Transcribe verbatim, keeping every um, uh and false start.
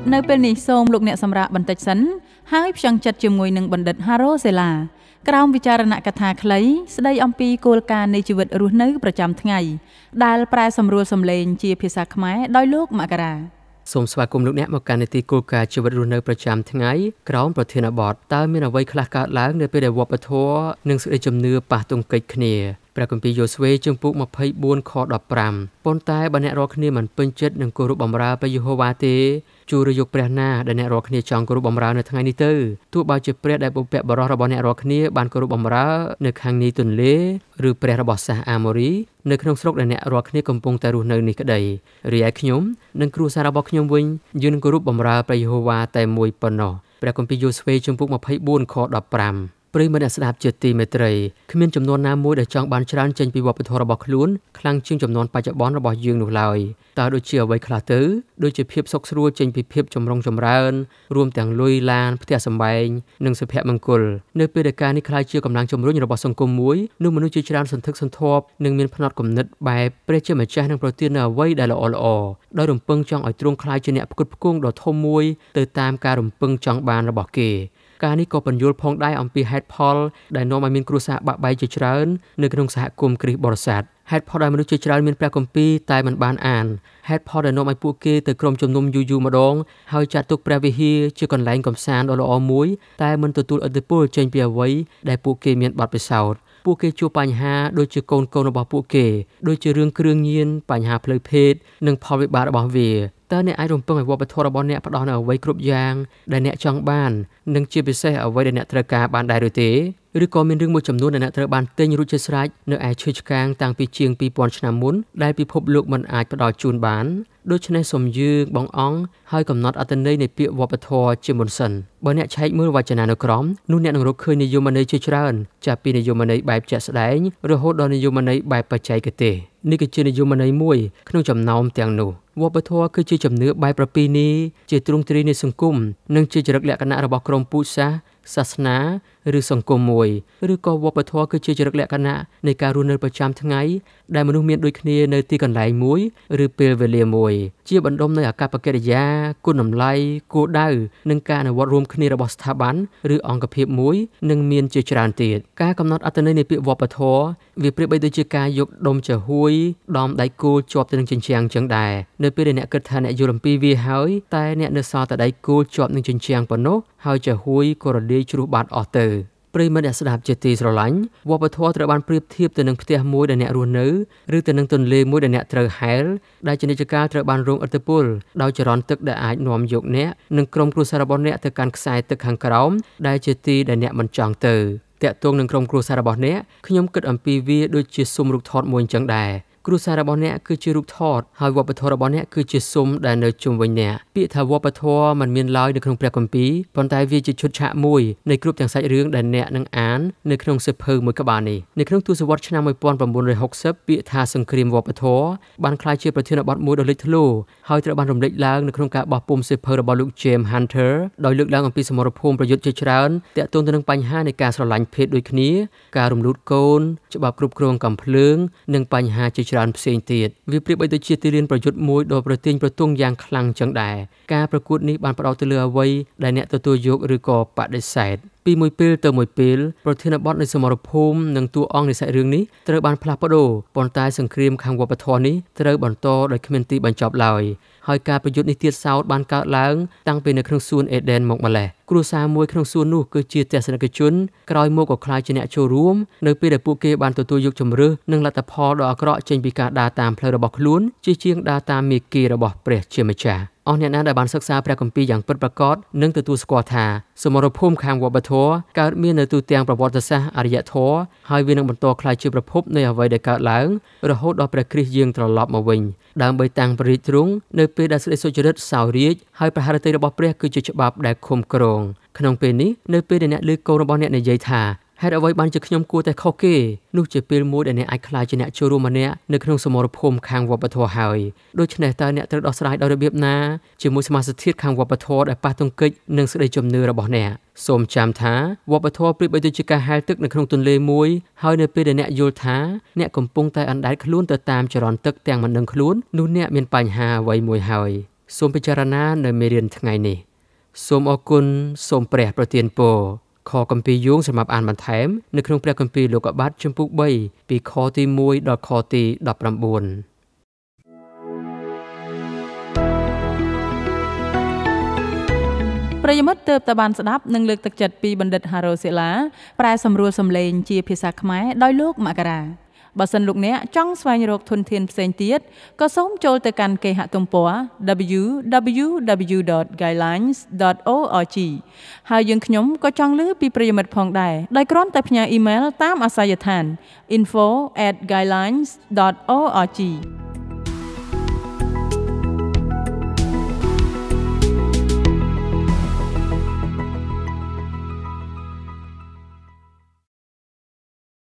នៅពេលនេះសូមលោកអ្នកសម្រាប់បន្តិចសិនហើយផ្ចង់ចិត្តជាមួយនឹងបណ្ឌិតហារ៉ូសេឡាក្រោមវិចារណកថាខ្លីស្ដីអំពីគោលការណ៍នៃជីវិតរស់នៅប្រចាំថ្ងៃដែលប្រែសម្រួលសម្លេងជាភាសាខ្មែរដោយលោកមករាសូមស្វាគមន៍លោកអ្នកមកកាន់នីតិគោលការណ៍ជីវិតរស់នៅប្រចាំថ្ងៃក្រោមប្រធានបទតើមានអ្វីខ្លះកើតឡើងនៅពេលដែលវប្បធម៌និងសេចក្តីជំនឿប៉ះទង្គិចគ្នាព្រះគម្ពីរយ៉ូស្វេជំពូកម្ភៃបួនខដប់ប្រាំប៉ុន្តែបើអ្នករាល់គ្នាមិនពេញចិត្តនឹងគោរពបម្រើព្រះយេហូវ៉ាទេជួរយកព្រះណាដែលអ្នករាល់គ្នាចង់គោរពបម្រើនៅថ្ងៃនេះទៅទោះបើជាព្រះដែលបុព្វបុរសរបស់អ្នករាល់គ្នាបានគោរពបម្រើនៅខាងនេះទន្លេឬព្រះរបស់សាសអាម៉ូរីនៅក្នុងស្រុកដែលអ្នករាល់គ្នាកំពុងតែរស់នៅនេះក្តីរីឯខ្ញុំនិងគ្រួសាររបស់ខ្ញុំវិញយើងនឹងគោរពបម្រើព្រះយេហូវ៉ាតែមួយប៉ុណ្ណោះព្រះគម្ពីរយ៉ូស្វេជំពូកម្ភៃបួនខដប់ប្រាំប្រិយមិត្តអ្នកស្ដាប់ជាទីមេត្រីគ្មានចំនួនណាមួយដែលចង់បានច្រើនចេញពីវប្បធម៌របស់ខ្លួនខ្លាំងជាងចំនួនបច្ចុប្បន្នរបស់យើងនោះឡើយតើដូចជាអ្វីខ្លះទៅដូចជាភាពសុខស្រួលចេញពីភាពចម្រុងចម្រើនរួមទាំងលុយឡានផ្ទះសម្បែងនិងសុភមង្គលនៅពេលដែលការនេះក្លាយជាកម្លាំងជំរុញរបស់សង្គមមួយនោះមនុស្សជាច្រើនសន្ធឹកសន្ធាប់និងមានផ្នត់គំនិតបែបព្រះជាម្ចាស់នឹងប្រទាននូវអ្វីដែលល្អល្អដោយរំពឹងចង់ឲ្យទ្រង់ក្លាយជាអ្នកផ្គត់ផ្គង់ដ៏ធំមួយទៅតាមការរំពឹងចង់បានរបស់គេការនេះក៏បញ្យល់ផងដែរអំពីហេតុផលដែលនាំឲ្យមានគ្រួសារបាក់បែកជាច្រើននៅក្នុងសហគមន៍គ្រីស្ទបរិស័ទហេតុផលដែលមនុស្សជាច្រើនមានព្រះគម្ពីរតែមិនបានអានហេតុផលដែលនាំឲ្យពួកគេទៅក្រុមជំនុំយូរយូរម្ដងហើយចាត់ទុកព្រះវិហារជាកន្លែងកម្សាន្តដ៏ល្អមួយតែមិនទទួលឥទ្ធិពលចេញពីអ្វីដែលពួកគេមានបទពិសោធន៍ពួកគេជួបបញ្ហាដូចជាកូនកូនរបស់ពួកគេដូចជារឿងគ្រឿងញៀនបញ្ហាផ្លូវភេទនិងផលវិបាករបស់វាតើអ្នកអាចរំពឹងឲ្យវប្បធម៌របស់អ្នកផ្ដោតនៅអ្វីគ្រប់យ៉ាងដែលអ្នកចង់បាននិងជាពិសេសអ្វីដែលអ្នកត្រូវការបានដែរឬទេឬក៏មានរឿងមួយចំនួនដែលអ្នកត្រូវបានទិញរួចជាស្រេចនៅឯឈើឆ្កាងតាំងពីជាងពីរពាន់ឆ្នាំមុនដែលពិភពលោកមិនអាចផ្ដល់ជូនបានដូច្នេះសូមយើងបងអង្គហើយកំណត់អត្ថន័យនៃពាក្យវប្បធម៌ជាមុនសិនបើអ្នកឆែកមើលវចនានុក្រមនោះអ្នកនឹងរកឃើញនិយមន័យជាច្រើនចាប់ពីនិយមន័យបែបជាក់ស្ដែងរហូតដល់និយមន័យបែបបច្ចេកទេសនេះគឺជានិយមន័យមួយក្នុងចំណោមទាំងនោះវប្បធម៌គឺជាជំនឿបែបប្រពៃណីជាទ្រង់ទ្រាយនៃសង្គមនិងជាចរិតលក្ខណៈរបស់ក្រុមពូជសាសន៍សាសនាឬសង្គមមួយឬក៏វប្បធម៌គឺជាចរិតលក្ខណៈនៃការរស់នៅប្រចាំថ្ងៃដែលមនុស្សមានដូចគ្នានៅទីកន្លែងមួយឬពេលវេលាមួយជាបណ្ដុំនៃអាកប្បកិរិយាគុណតម្លៃគោលដៅនិងការអនុវត្តរួមគ្នារបស់ស្ថាប័នឬអង្គភាពមួយនិងមានជាច្រើនទៀតការកំណត់អត្ថន័យនៃពាក្យវប្បធម៌វាប្រៀបបីដូចជាការយកដុំចាហួយដំដៃគោលជាប់ទៅនឹងជញ្ជាំងចឹងដែរនៅពេលដែលអ្នកគិតថាអ្នកយល់អំពីវាហើយតែអ្នកនៅសល់តែដៃគោលជាប់នឹងជញ្ជាំងប៉ុណ្ណោះហើយចាហួយក៏រលាយជ្រុះបាត់អស់ទៅប្រិយមិត្តអ្នកស្ដាប់ជាទីស្រឡាញ់វប្បធម៌ត្រូវបានប្រៀបធៀបទៅនឹងផ្ទះមួយដែលអ្នករស់នៅឬទៅនឹងទន្លេមួយដែលអ្នកត្រូវហែលដែលជានិច្ចកាលត្រូវបានរងឥទ្ធិពលដោយចរន្តទឹកដែលអាចនាំយកអ្នកនិងក្រុមគ្រួសាររបស់អ្នកទៅកាន់ខ្សែទឹកខាងក្រោមដែលជាទីដែលអ្នកមិនចង់ទៅតាក់ទងនឹងក្រុមគ្រួសាររបស់អ្នកខ្ញុំគិតអំពីវាដូចជាស៊ុំរូបថតមួយអញ្ចឹងដែរគ្រួសាររបស់អ្នកគឺជារូបថតហើយវប្បធម៌របស់អ្នកគឺជាស៊ុំដែលនៅជុំវិញអ្នកពាក្យថាវប្បធម៌มันមានឡើយនៅក្នុងព្រះគម្ពីរប៉ុន្តែវាជាឈុតឆាកមួយនៃគ្រប់ទាំងសាច់រឿងដែលអ្នកនឹងអាននៅក្នុងសៀវភៅមួយក្បាលនេះនៅក្នុងទសវត្សរ៍ឆ្នាំnineteen sixtyពាក្យថាសង្គ្រាមវប្បធម៌បានក្លាយជាប្រធានបទមួយដ៏លេចធ្លោហើយត្រូវបានរំលេចឡើងនៅក្នុងការបោះពុម្ពសៀវភៅរបស់លោក James Hunter ដោយលើកឡើងអំពីសមរភូមិប្រយុទ្ធជាច្រើនទាក់ទងទៅនឹងបញ្ហានៃការស្រឡាញ់ភេទដូចគ្នាការរំលូតកូនច្បាប់គ្រប់គ្រងកំភ្លើងនិងបញ្ហាជាច្រើនផ្សេងទៀតវាប្រៀបបីដូចជាទីលានប្រយុទ្ធមួយដ៏ប្រទាញប្រទង់យ៉ាងខ្លាំងចឹងដែរការប្រកួតនេះបានផ្ដោតទៅលើអ្វីដែលអ្នកទទួលយកឬក៏បដិសេធពីមួយពេលទៅមួយពេលប្រធានបទនៃសមរភូមិនិងតួអង្គនៃសាច់រឿងនេះត្រូវបានផ្លាស់ប្ដូរប៉ុន្តែសង្គ្រាមខាងវប្បធម៌នេះត្រូវបន្តដោយគ្មានទីបញ្ចប់ឡើយហើយការប្រយុទ្ធនេះទៀតសោតបានកើតឡើងតាំងពីនៅក្នុងសួនអេដេនមកម្លេះគ្រួសារមួយក្នុងសួននោះគឺជាទស្សនិកជនក្រោយមកក៏ក្លាយជាអ្នកចូលរួមនៅពេលដែលពួកគេបានទទួលយកជំរឿសនិងលទ្ធផលដ៏អាក្រក់ចេញពីការដើរតាមផ្លូវរបស់ខ្លួនជាជាងដើរតាមមាគ៌ារបស់ព្រះជាម្ចាស់អស់អ្នកណាដែលបានសិក្សាព្រះគម្ពីរយ៉ាងពិតប្រាកដនឹងទទួលស្គាល់ថាសមរភូមិខាងវប្បធម៌កើតមាននៅទូទាំងប្រវត្តិសាស្ត្រអរិយធម៌ហើយវានឹងបន្តក្លាយជាប្រភពនៃអ្វីដែលកើតឡើងរហូតដល់ព្រះគ្រីស្ទយើងត្រឡប់មកវិញដើម្បីតាំងព្រះរាជទ្រង់នៅពេលដែលសេចក្តីសុចរិតសោយរាជហើយប្រហារតីរបស់ព្រះគឺជាច្បាប់ដែលឃុំគ្រងក្នុងពេលនេះនៅពេលដែលអ្នកលើកូនរបស់អ្នកនិយាយថាហេតុអ្វីបានជាខ្ញុំគួរតែខុសគេនោះជាពេលមួយដែលអ្នកអាចក្លាយជាអ្នកចូលរួមម្នាក់នៅក្នុងសមរភូមិខាងវប្បធម៌ហើយដូច្នេះតើអ្នកត្រូវដោះស្រាយដោយរបៀបណាជាមួយសមាសធាតុខាងវប្បធម៌ដែលប៉ះទង្គិចនឹងសេចក្តីជំនឿរបស់អ្នកសូមចាំថាវប្បធម៌ប្រៀបបីដូចជាការហែលទឹកនៅក្នុងទន្លេមួយហើយនៅពេលដែលអ្នកយល់ថាអ្នកកំពុងតែអណ្ដែតខ្លួនទៅតាមចរន្តទឹកទាំងមិនដឹងខ្លួននោះអ្នកមានបញ្ហាអ្វីមួយហើយសូមពិចារណានៅមេរៀនថ្ងៃនេះសូមអរគុណសូមព្រះប្រទានពរខគម្ពីរយោងសម្រាប់អានបន្ថែមនៅក្នុងព្រះគម្ពីរលោកុបាតជំពូកបីពីខទីមួយដល់ខទីដប់ប្រាំបួនប្រិយមិត្តទើបតែបានស្ដាប់និងលើកទឹកចិត្តពីបណ្ឌិតហារ៉ូសេឡាប្រែសម្រួលសំឡេងជាភាសាខ្មែរដោយលោកមករាបើសិនលោកអ្នកចង់ស្វែងរកធនធានផ្សេងទៀតក៏សូមចូលទៅកាន់គេហទំព័រ double-u double-u double-u ដត guidelines ដត org ហើយយើងខ្ញុំក៏ចង់ឮពីប្រិយមិត្តផងដែរដោយគ្រាន់តែផ្ញើអ៊ីមែលតាមអាសយដ្ឋាន info at guidelines dot org